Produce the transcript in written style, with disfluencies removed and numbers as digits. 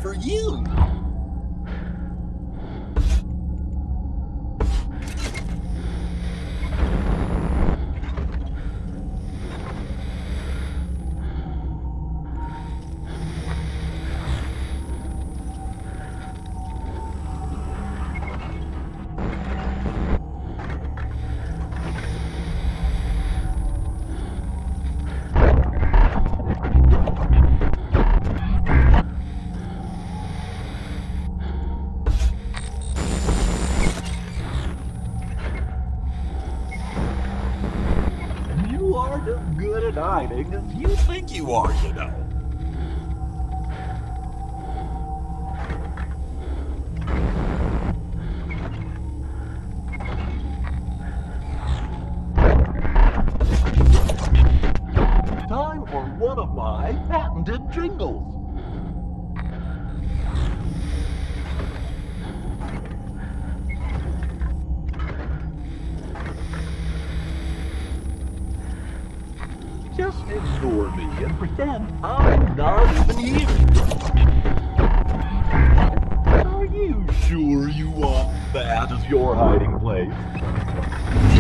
for you. You aren't as good at hiding as you think you are, you know. Time for one of my patented jingles. Just ignore me and pretend I'm not even here. Are you sure you want that as your hiding place?